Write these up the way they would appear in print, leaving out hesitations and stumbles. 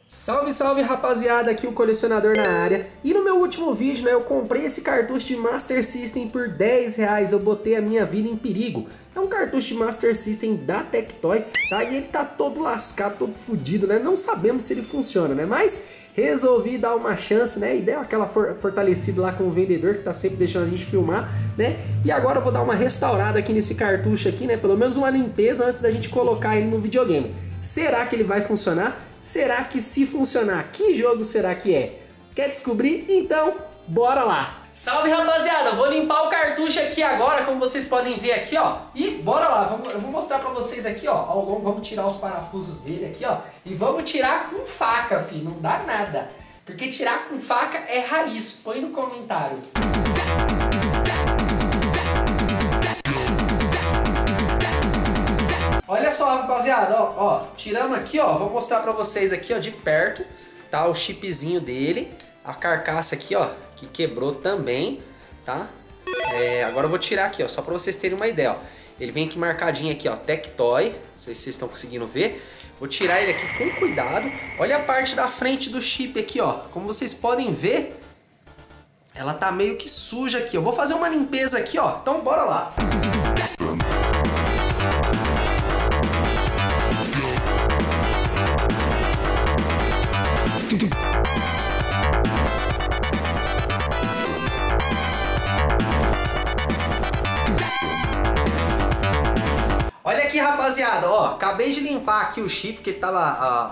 Salve, salve rapaziada, aqui o Colecionador na área. E no meu último vídeo, né, eu comprei esse cartucho de Master System por R$10. Eu botei a minha vida em perigo. É um cartucho de Master System da Tectoy, tá? E ele tá todo lascado, todo fodido, né? Não sabemos se ele funciona, né? Mas resolvi dar uma chance, né? E dei aquela fortalecida lá com o vendedor que tá sempre deixando a gente filmar, né? E agora eu vou dar uma restaurada aqui nesse cartucho aqui, né? Pelo menos uma limpeza antes da gente colocar ele no videogame. Será que ele vai funcionar? Será que se funcionar, que jogo será que é? Quer descobrir? Então, bora lá! Salve rapaziada, vou limpar o cartucho aqui agora, como vocês podem ver aqui, ó. E bora lá, eu vou mostrar pra vocês aqui, ó. Vamos tirar os parafusos dele aqui, ó. E vamos tirar com faca, filho, não dá nada. Porque tirar com faca é raiz, põe no comentário. Olha só, rapaziada, ó, tiramos aqui, ó, vou mostrar pra vocês aqui, ó, de perto, tá, o chipzinho dele, a carcaça aqui, ó, que quebrou também, tá? Agora eu vou tirar aqui, ó, só pra vocês terem uma ideia, ó, ele vem aqui marcadinho aqui, ó, Tectoy, não sei se vocês estão conseguindo ver, vou tirar ele aqui com cuidado, olha a parte da frente do chip aqui, ó, como vocês podem ver, ela tá meio que suja aqui, eu vou fazer uma limpeza aqui, ó, então bora lá. Olha aqui, rapaziada, ó, acabei de limpar aqui o chip, que ele tava,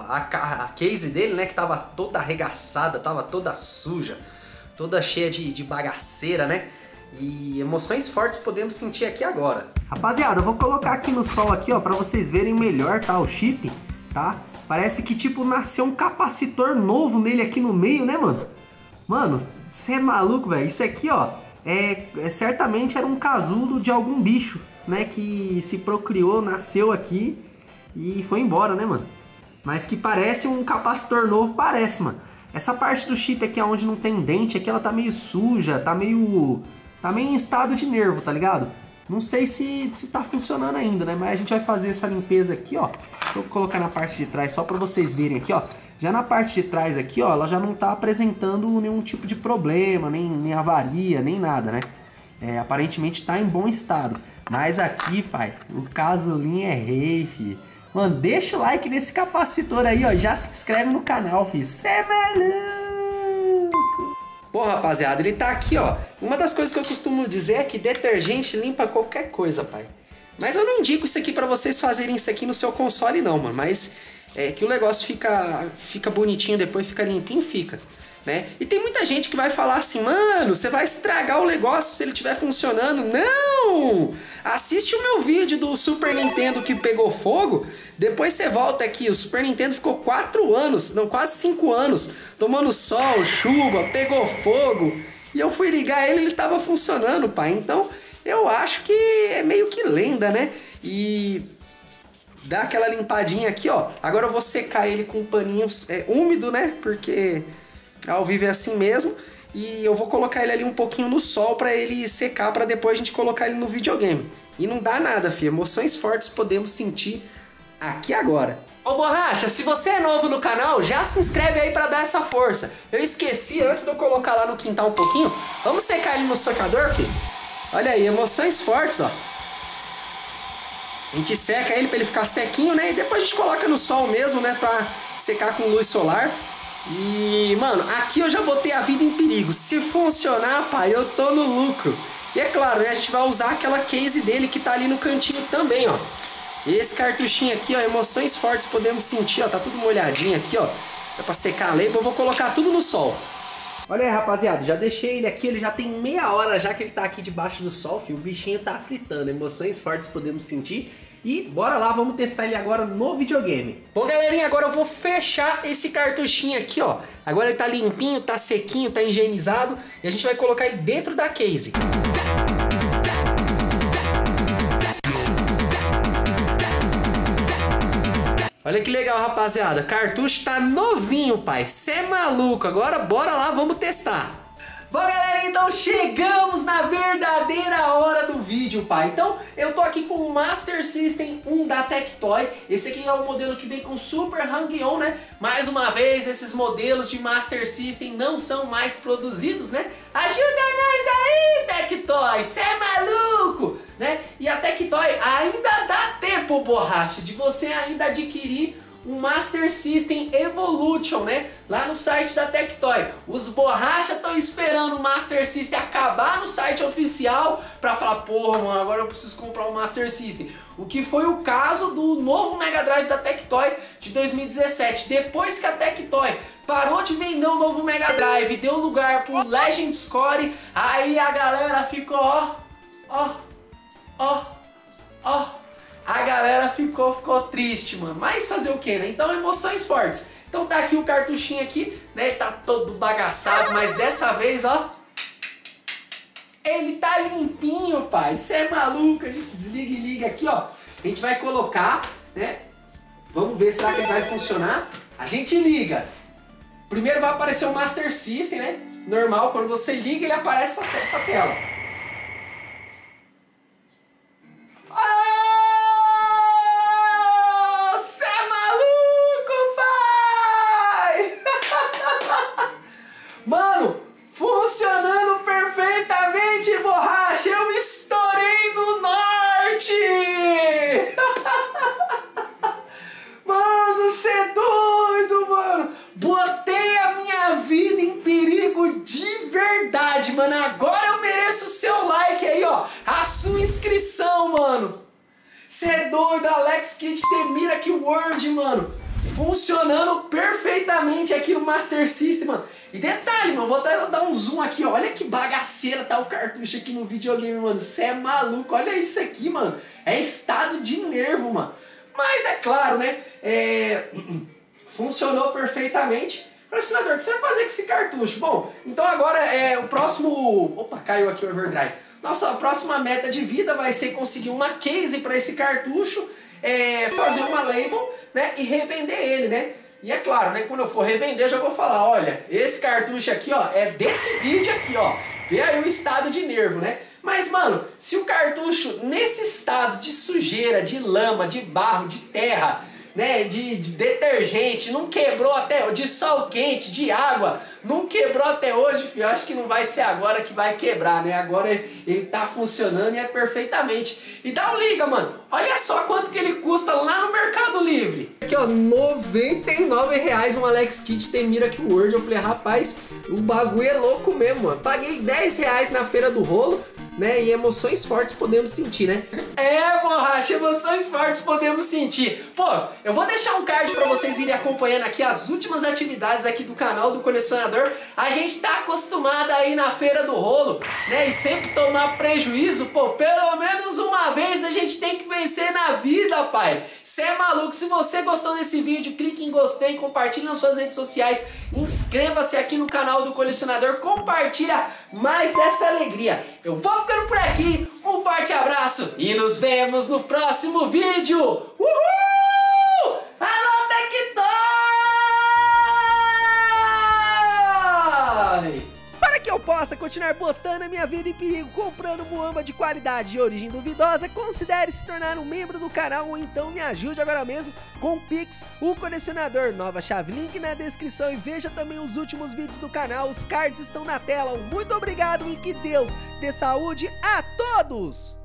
a case dele, né, que tava toda arregaçada, tava toda suja, toda cheia de bagaceira, né, e emoções fortes podemos sentir aqui agora. Rapaziada, eu vou colocar aqui no sol aqui, ó, pra vocês verem melhor, tá, o chip, tá, parece que, tipo, nasceu um capacitor novo nele aqui no meio, né, mano? Mano, você é maluco, velho, isso aqui, ó, certamente era um casulo de algum bicho, né, que se procriou, nasceu aqui e foi embora, né, mano? Mas que parece um capacitor novo, parece, mano. Essa parte do chip aqui onde não tem dente, aqui ela tá meio suja, tá meio em estado de nervo, tá ligado? Não sei se tá funcionando ainda, né, mas a gente vai fazer essa limpeza aqui, ó. Vou colocar na parte de trás só pra vocês verem aqui, ó. Já na parte de trás aqui, ó, ela já não tá apresentando nenhum tipo de problema, nem avaria, nem nada, né? Aparentemente tá em bom estado. Mas aqui, pai, o casulinho é rei, fi. Mano, deixa o like nesse capacitor aí, ó. Já se inscreve no canal, fi. Cê é maluco. Pô, rapaziada, ele tá aqui, ó. Uma das coisas que eu costumo dizer é que detergente limpa qualquer coisa, pai. Mas eu não indico isso aqui pra vocês fazerem isso aqui no seu console, não, mano. Mas que o negócio fica bonitinho depois, fica limpinho, fica. Né? E tem muita gente que vai falar assim, mano, você vai estragar o negócio se ele estiver funcionando. Não! Assiste o meu vídeo do Super Nintendo que pegou fogo, depois você volta aqui, o Super Nintendo ficou 4 anos, não, quase 5 anos, tomando sol, chuva, pegou fogo, e eu fui ligar ele tava funcionando, pai. Então, eu acho que é meio que lenda, né? E dá aquela limpadinha aqui, ó. Agora eu vou secar ele com um paninho úmido, né? Porque ao vivo é assim mesmo. E eu vou colocar ele ali um pouquinho no sol pra ele secar, pra depois a gente colocar ele no videogame. E não dá nada, filho. Emoções fortes podemos sentir aqui agora. Ô Borracha, se você é novo no canal, já se inscreve aí pra dar essa força. Eu esqueci, antes de eu colocar lá no quintal um pouquinho, vamos secar ele no secador, filho? Olha aí, emoções fortes, ó. A gente seca ele pra ele ficar sequinho, né? E depois a gente coloca no sol mesmo, né? Pra secar com luz solar. E, mano, aqui eu já botei a vida em perigo. Se funcionar, pai, eu tô no lucro. E é claro, né? A gente vai usar aquela case dele que tá ali no cantinho também, ó. Esse cartuchinho aqui, ó, emoções fortes podemos sentir, ó. Tá tudo molhadinho aqui, ó. Dá pra secar a lei, eu vou colocar tudo no sol. Olha aí, rapaziada, já deixei ele aqui, ele já tem meia hora já que ele tá aqui debaixo do sol, filho. O bichinho tá fritando, emoções fortes podemos sentir. E bora lá, vamos testar ele agora no videogame. Bom, galerinha, agora eu vou fechar esse cartuchinho aqui, ó. Agora ele tá limpinho, tá sequinho, tá higienizado. E a gente vai colocar ele dentro da case. Olha que legal, rapaziada. Cartucho tá novinho, pai. Cê é maluco. Agora bora lá, vamos testar. Bom, galera, então chegamos na verdadeira hora do vídeo, pai. Então, eu tô aqui com o Master System 1 da Tectoy. Esse aqui é o modelo que vem com Super Hang-On, né? Mais uma vez, esses modelos de Master System não são mais produzidos, né? Ajuda nós aí, Tectoy, cê é maluco, né? E a Tectoy ainda dá tempo, borracha, de você ainda adquirir um Master System Evolution, né? Lá no site da Tectoy. Os borracha estão esperando o Master System acabar no site oficial pra falar, porra, mano, agora eu preciso comprar um Master System. O que foi o caso do novo Mega Drive da Tectoy de 2017. Depois que a Tectoy parou de vender o novo Mega Drive, deu lugar pro Legend Score, aí a galera ficou, ó. A galera ficou triste, mano. Mas fazer o que, né? Então, emoções fortes. Então tá aqui o cartuchinho aqui, né? Tá todo bagaçado, mas dessa vez, ó, ele tá limpinho, pai. Você é maluco. A gente desliga e liga aqui, ó. A gente vai colocar, né? Vamos ver, será que ele vai funcionar? A gente liga. Primeiro vai aparecer o Master System, né? Normal, quando você liga, ele aparece essa tela. Mano, funcionando perfeitamente, borracha! Eu estourei no norte! Mano, cê é doido, mano! Botei a minha vida em perigo de verdade, mano! Agora eu mereço o seu like aí, ó! A sua inscrição, mano! Cê é doido, Alex Kidd The Miracle World, mano! Funcionando perfeitamente aqui no Master System, mano! E detalhe, mano, vou até dar um zoom aqui, ó. Olha que bagaceira tá o cartucho aqui no videogame, mano. Você é maluco, olha isso aqui, mano. É estado de nervo, mano. Mas é claro, né? Funcionou perfeitamente. Colecionador, o que você vai fazer com esse cartucho? Bom, então agora o próximo... Opa, caiu aqui o overdrive. Nossa próxima meta de vida vai ser conseguir uma case para esse cartucho, fazer uma label, né? E revender ele, né? E é claro, né, quando eu for revender, eu já vou falar, olha, esse cartucho aqui, ó, é desse vídeo aqui, ó. Vê aí o estado de nervo, né? Mas, mano, se o cartucho, nesse estado de sujeira, de lama, de barro, de terra, né, de detergente, não quebrou até, de sol quente, de água, não quebrou até hoje, filho, eu acho que não vai ser agora que vai quebrar, né? Agora ele tá funcionando e é perfeitamente. E dá um liga, mano. Olha só quanto que ele custa lá no Mercado Livre. Aqui, ó, R$99 um Alex Kidd The Miracle World. Eu falei, rapaz, o bagulho é louco mesmo, mano. Paguei R$10 na Feira do Rolo, né? E emoções fortes podemos sentir, né? Borracha, emoções fortes podemos sentir. Pô, eu vou deixar um card pra vocês irem acompanhando aqui as últimas atividades aqui do canal do Colecionador. A gente tá acostumado aí na Feira do Rolo, né? E sempre tomar prejuízo, pô, pelo menos uma vez a gente tem que vencer na vida, pai. Cê é maluco. Se você gostou desse vídeo, clique em gostei, compartilhe nas suas redes sociais, inscreva-se aqui no canal do Colecionador, compartilha mais dessa alegria. Eu vou ficando por aqui, um forte abraço e nos vemos no próximo vídeo. Uhul! Alô, Tectoy! Para que eu possa continuar botando a minha vida em perigo comprando muamba de qualidade de origem duvidosa, considere se tornar um membro do canal ou então me ajude agora mesmo com o Pix, o Colecionador. Nova chave, link na descrição, e veja também os últimos vídeos do canal, os cards estão na tela. Muito obrigado e que Deus dê saúde a todos!